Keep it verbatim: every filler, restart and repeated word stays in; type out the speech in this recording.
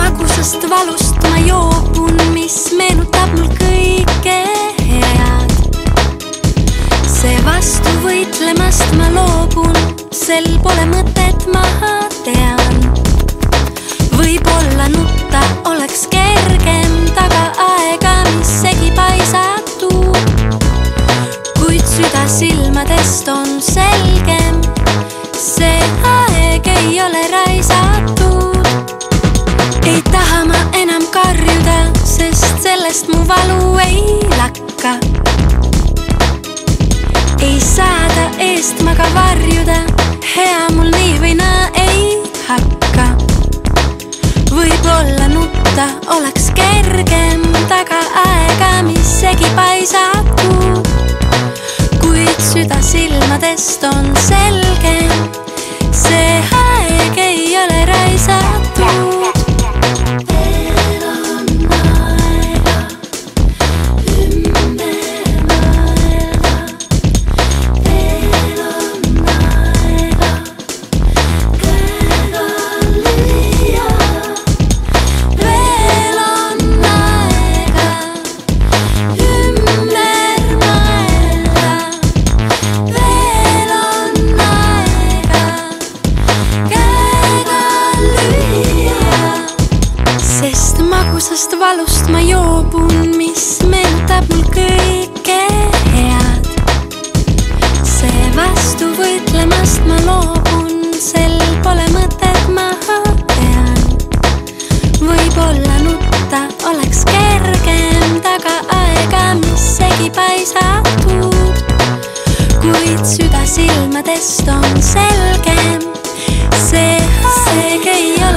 magusast valust ma joobun, mis meenutab mul kõike head. See vastu võitlemast ma loobun, sel pole mõtet, ma tean. Võib-olla nutta oleks kergem taga aega, mis segi paisatud. Kuid süda silmadest on selgem, see aeg ei ole raisatud. Ei taha ma enam karjuda, sest sellest mu valu ei lakka. Ei saada eest ma ka varjuda, hea mul nii või naa ei hakka. Võib-olla nutta oleks kergem taga aega, mis segi paisatud. Kuid süda silmadest on selgem, see aeg ei ole raisatud. Magusast valust ma joobun, mis meenutab mul kõike head. See vastu võitlemast ma loobun, sel pole mõtet, ma tean. Võib-olla nutta oleks kergem taga aega, mis segi paisatud. Kuid süda silmadest on selgem, see aeg ei ole